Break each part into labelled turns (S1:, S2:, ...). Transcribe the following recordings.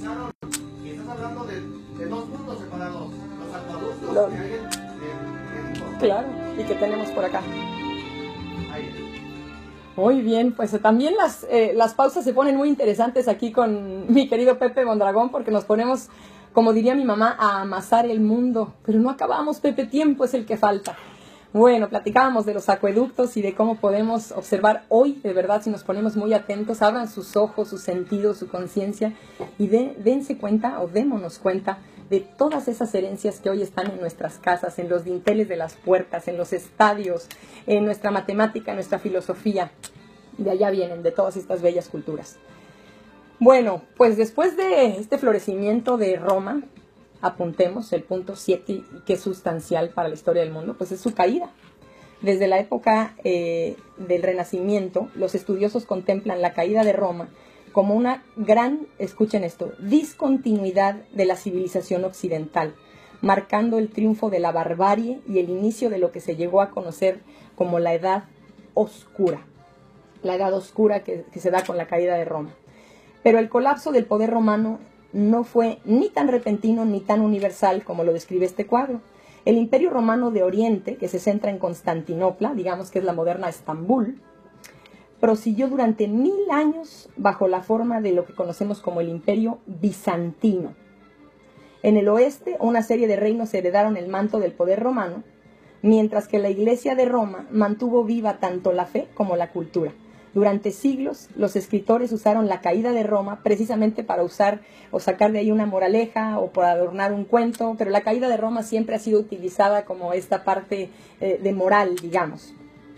S1: organizaron. Y estás hablando de dos mundos separados, los acueductos que hay en México.
S2: Claro, y que tenemos por acá.
S1: Ahí.
S2: Muy bien, pues también las pausas se ponen muy interesantes aquí con mi querido Pepe Mondragón, porque nos ponemos, como diría mi mamá, a amasar el mundo. Pero no acabamos, Pepe, tiempo es el que falta. Bueno, platicábamos de los acueductos y de cómo podemos observar hoy, de verdad, si nos ponemos muy atentos, abran sus ojos, sus sentidos, su conciencia y dense cuenta o démonos cuenta de todas esas herencias que hoy están en nuestras casas, en los dinteles de las puertas, en los estadios, en nuestra matemática, en nuestra filosofía. De allá vienen, de todas estas bellas culturas. Bueno, pues después de este florecimiento de Roma, apuntemos el punto 7, que es sustancial para la historia del mundo, pues es su caída. Desde la época del Renacimiento, los estudiosos contemplan la caída de Roma como una gran, escuchen esto, discontinuidad de la civilización occidental, marcando el triunfo de la barbarie y el inicio de lo que se llegó a conocer como la Edad Oscura. La Edad Oscura que se da con la caída de Roma. Pero el colapso del poder romano no fue ni tan repentino ni tan universal como lo describe este cuadro. El Imperio Romano de Oriente, que se centra en Constantinopla, digamos que es la moderna Estambul, prosiguió durante 1000 años bajo la forma de lo que conocemos como el Imperio Bizantino. En el oeste, una serie de reinos heredaron el manto del poder romano, mientras que la Iglesia de Roma mantuvo viva tanto la fe como la cultura. Durante siglos, los escritores usaron la caída de Roma precisamente para usar o sacar de ahí una moraleja o para adornar un cuento, pero la caída de Roma siempre ha sido utilizada como esta parte de moral, digamos.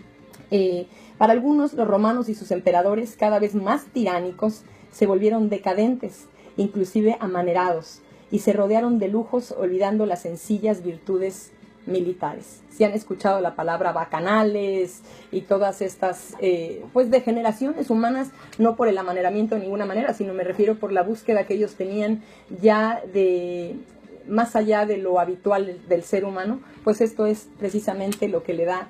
S2: Para algunos, los romanos y sus emperadores, cada vez más tiránicos, se volvieron decadentes, inclusive amanerados, y se rodearon de lujos olvidando las sencillas virtudes militares. Si han escuchado la palabra bacanales y todas estas pues degeneraciones humanas, no por el amaneramiento de ninguna manera, sino me refiero por la búsqueda que ellos tenían ya de más allá de lo habitual del ser humano, pues esto es precisamente lo que le da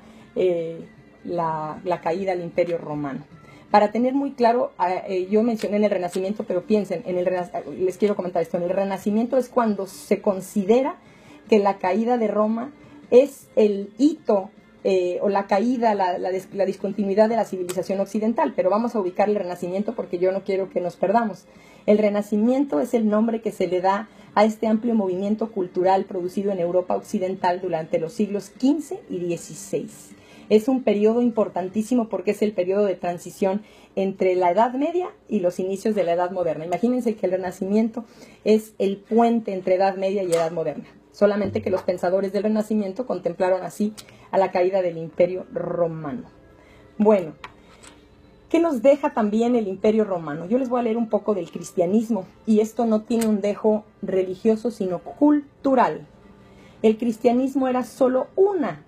S2: la caída al Imperio Romano. Para tener muy claro, yo mencioné en el Renacimiento, pero piensen, les quiero comentar esto, en el Renacimiento es cuando se considera que la caída de Roma es el hito o la caída, la discontinuidad de la civilización occidental, pero vamos a ubicar el Renacimiento porque yo no quiero que nos perdamos. El Renacimiento es el nombre que se le da a este amplio movimiento cultural producido en Europa occidental durante los siglos XV y XVI. Es un periodo importantísimo porque es el periodo de transición entre la Edad Media y los inicios de la Edad Moderna. Imagínense que el Renacimiento es el puente entre Edad Media y Edad Moderna. Solamente que los pensadores del Renacimiento contemplaron así a la caída del Imperio Romano. Bueno, ¿qué nos deja también el Imperio Romano? Yo les voy a leer un poco del cristianismo, y esto no tiene un dejo religioso, sino cultural. El cristianismo era solo una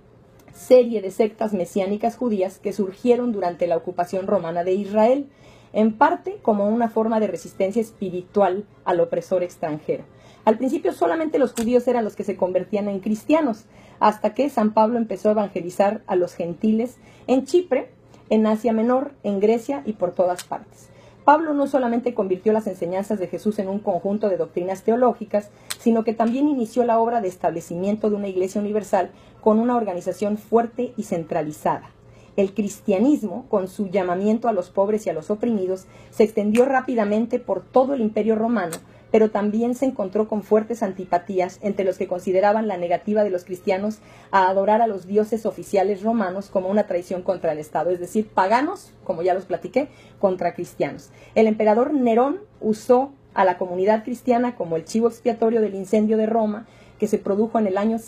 S2: serie de sectas mesiánicas judías que surgieron durante la ocupación romana de Israel, en parte como una forma de resistencia espiritual al opresor extranjero. Al principio solamente los judíos eran los que se convertían en cristianos, hasta que San Pablo empezó a evangelizar a los gentiles en Chipre, en Asia Menor, en Grecia y por todas partes. Pablo no solamente convirtió las enseñanzas de Jesús en un conjunto de doctrinas teológicas, sino que también inició la obra de establecimiento de una iglesia universal con una organización fuerte y centralizada. El cristianismo, con su llamamiento a los pobres y a los oprimidos, se extendió rápidamente por todo el Imperio Romano, pero también se encontró con fuertes antipatías entre los que consideraban la negativa de los cristianos a adorar a los dioses oficiales romanos como una traición contra el Estado, es decir, paganos, como ya los platiqué, contra cristianos. El emperador Nerón usó a la comunidad cristiana como el chivo expiatorio del incendio de Roma, que se produjo en el año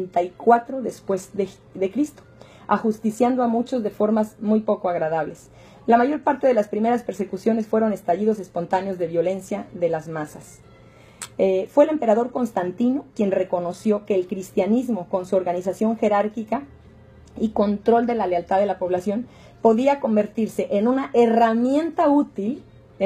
S2: 64 después de Cristo, ajusticiando a muchos de formas muy poco agradables. La mayor parte de las primeras persecuciones fueron estallidos espontáneos de violencia de las masas. Fue el emperador Constantino quien reconoció que el cristianismo, con su organización jerárquica y control de la lealtad de la población, podía convertirse en una herramienta útil,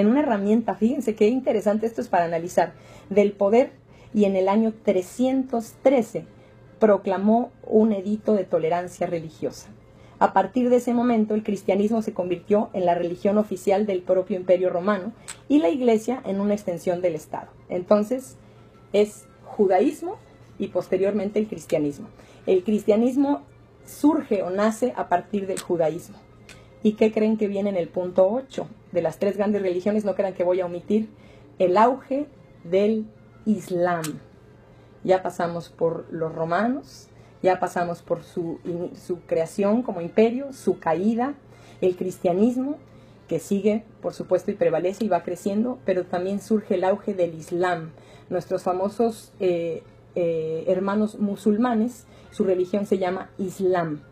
S2: fíjense qué interesante esto es para analizar, del poder, y en el año 313 proclamó un edicto de tolerancia religiosa. A partir de ese momento, el cristianismo se convirtió en la religión oficial del propio Imperio Romano y la Iglesia en una extensión del Estado. Entonces, es judaísmo y posteriormente el cristianismo. El cristianismo surge o nace a partir del judaísmo. ¿Y qué creen que viene en el punto 8? De las 3 grandes religiones, no crean que voy a omitir el auge del Islam. Ya pasamos por los romanos, ya pasamos por su creación como imperio, su caída, el cristianismo, que sigue, por supuesto, y prevalece y va creciendo, pero también surge el auge del Islam. Nuestros famosos hermanos musulmanes, su religión se llama Islam.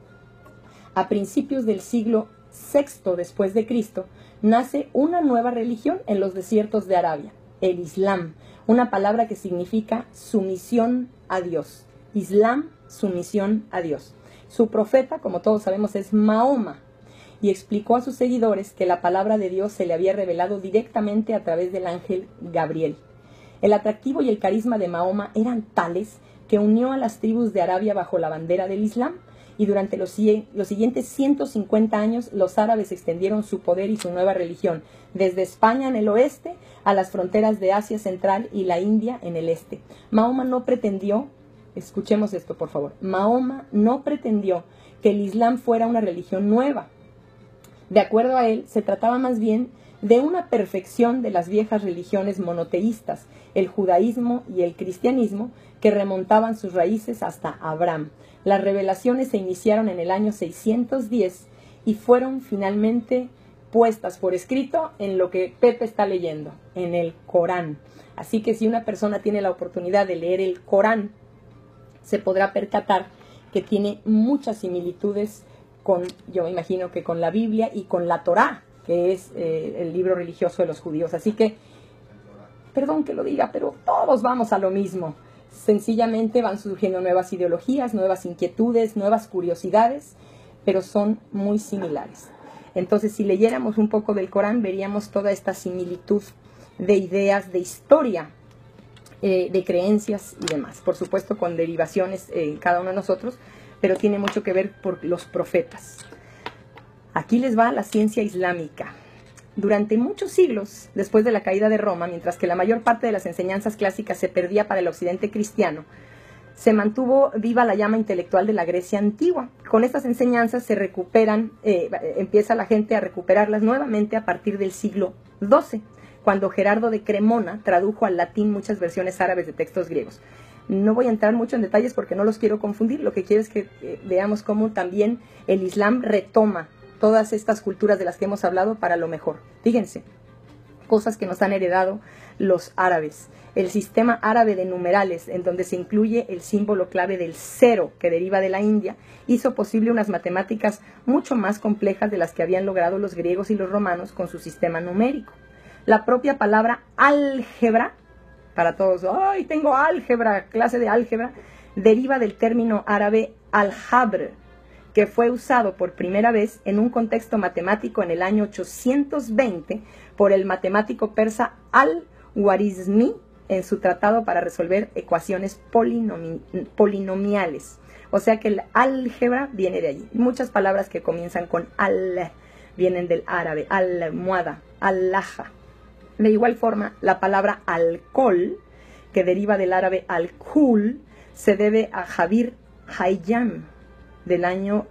S2: A principios del siglo VI después de Cristo, nace una nueva religión en los desiertos de Arabia, el Islam, una palabra que significa sumisión a Dios. Islam, sumisión a Dios. Su profeta, como todos sabemos, es Mahoma, y explicó a sus seguidores que la palabra de Dios se le había revelado directamente a través del ángel Gabriel. El atractivo y el carisma de Mahoma eran tales que unió a las tribus de Arabia bajo la bandera del Islam, y durante los siguientes 150 años los árabes extendieron su poder y su nueva religión, desde España en el oeste a las fronteras de Asia Central y la India en el este. Mahoma no pretendió, escuchemos esto por favor, Mahoma no pretendió que el Islam fuera una religión nueva. De acuerdo a él, se trataba más bien de una perfección de las viejas religiones monoteístas, el judaísmo y el cristianismo, que remontaban sus raíces hasta Abraham. Las revelaciones se iniciaron en el año 610 y fueron finalmente puestas por escrito en lo que Pepe está leyendo, en el Corán. Así que si una persona tiene la oportunidad de leer el Corán, se podrá percatar que tiene muchas similitudes con, yo me imagino que con la Biblia y con la Torá, que es el libro religioso de los judíos. Así que, perdón que lo diga, pero todos vamos a lo mismo. Sencillamente van surgiendo nuevas ideologías, nuevas inquietudes, nuevas curiosidades, pero son muy similares. Entonces, si leyéramos un poco del Corán, veríamos toda esta similitud de ideas, de historia, de creencias y demás. Por supuesto, con derivaciones en cada uno de nosotros, pero tiene mucho que ver por los profetas. Aquí les va la ciencia islámica. Durante muchos siglos, después de la caída de Roma, mientras que la mayor parte de las enseñanzas clásicas se perdía para el occidente cristiano, se mantuvo viva la llama intelectual de la Grecia antigua. Con estas enseñanzas se recuperan, empieza la gente a recuperarlas nuevamente a partir del siglo XII, cuando Gerardo de Cremona tradujo al latín muchas versiones árabes de textos griegos. No voy a entrar mucho en detalles porque no los quiero confundir. Lo que quiero es que veamos cómo también el Islam retoma todas estas culturas de las que hemos hablado para lo mejor. Fíjense, cosas que nos han heredado los árabes. El sistema árabe de numerales, en donde se incluye el símbolo clave del 0, que deriva de la India, hizo posible unas matemáticas mucho más complejas de las que habían logrado los griegos y los romanos con su sistema numérico. La propia palabra álgebra, para todos, ¡ay, tengo álgebra, clase de álgebra!, deriva del término árabe al-jabr, que fue usado por primera vez en un contexto matemático en el año 820 por el matemático persa al-Khwarizmi en su tratado para resolver ecuaciones polinomiales. O sea que el álgebra viene de allí. Muchas palabras que comienzan con al vienen del árabe, al-muada, al-laja. De igual forma, la palabra alcohol, que deriva del árabe al-kul, se debe a Javier Hayyan, del año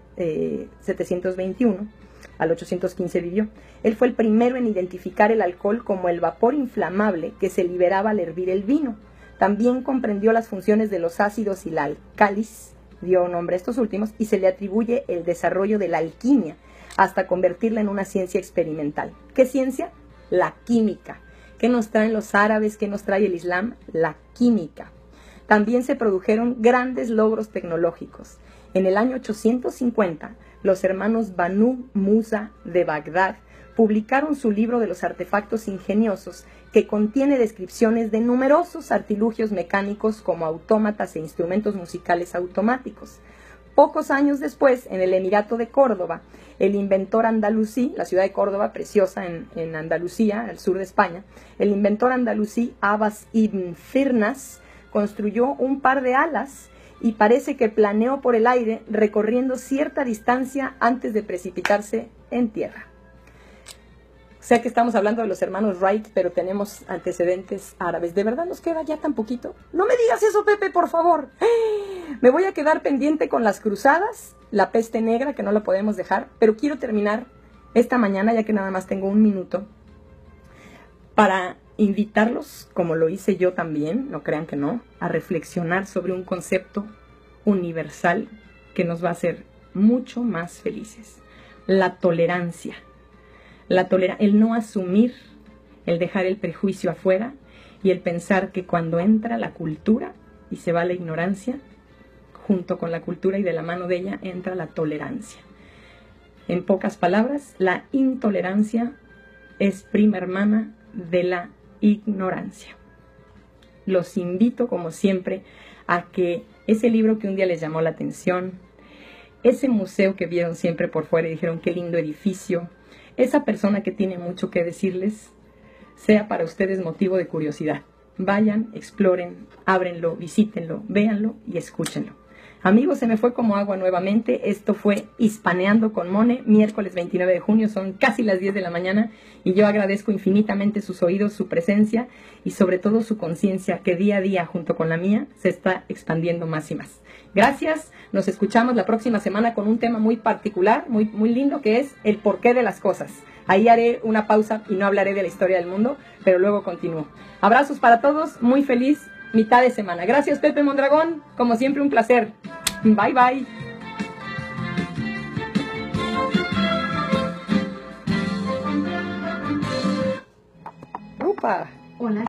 S2: 721 al 815 vivió. Él fue el primero en identificar el alcohol como el vapor inflamable que se liberaba al hervir el vino. También comprendió las funciones de los ácidos y la álcalis, dio nombre a estos últimos, y se le atribuye el desarrollo de la alquimia hasta convertirla en una ciencia experimental. ¿Qué ciencia? La química. ¿Qué nos traen los árabes? ¿Qué nos trae el Islam? La química. También se produjeron grandes logros tecnológicos. En el año 850, los hermanos Banu Musa de Bagdad publicaron su libro de los artefactos ingeniosos, que contiene descripciones de numerosos artilugios mecánicos como autómatas e instrumentos musicales automáticos. Pocos años después, en el Emirato de Córdoba, el inventor andalusí, la ciudad de Córdoba, preciosa en Andalucía, al sur de España, el inventor andalusí Abbas ibn Firnas construyó un par de alas y parece que planeó por el aire recorriendo cierta distancia antes de precipitarse en tierra. O sea que estamos hablando de los hermanos Wright, pero tenemos antecedentes árabes. ¿De verdad nos queda ya tan poquito? No me digas eso, Pepe, por favor. Me voy a quedar pendiente con las cruzadas, la peste negra, que no la podemos dejar, pero quiero terminar esta mañana, ya que nada más tengo un minuto, para invitarlos, como lo hice yo también, no crean que no, a reflexionar sobre un concepto universal que nos va a hacer mucho más felices. La tolerancia. El no asumir, el dejar el prejuicio afuera y el pensar que cuando entra la cultura y se va la ignorancia, junto con la cultura y de la mano de ella entra la tolerancia. En pocas palabras, la intolerancia es prima hermana de la ignorancia. Los invito, como siempre, a que ese libro que un día les llamó la atención, ese museo que vieron siempre por fuera y dijeron qué lindo edificio, esa persona que tiene mucho que decirles, sea para ustedes motivo de curiosidad. Vayan, exploren, ábrenlo, visítenlo, véanlo y escúchenlo. Amigos, se me fue como agua nuevamente. Esto fue Hispaneando con Mone, miércoles 29 de junio, son casi las 10 de la mañana y yo agradezco infinitamente sus oídos, su presencia y sobre todo su conciencia que día a día junto con la mía se está expandiendo más y más. Gracias, nos escuchamos la próxima semana con un tema muy particular, muy lindo, que es el porqué de las cosas. Ahí haré una pausa y no hablaré de la historia del mundo, pero luego continúo. Abrazos para todos, muy feliz mitad de semana. Gracias, Pepe Mondragón, como siempre un placer. Bye, bye. Upa.
S3: Hola.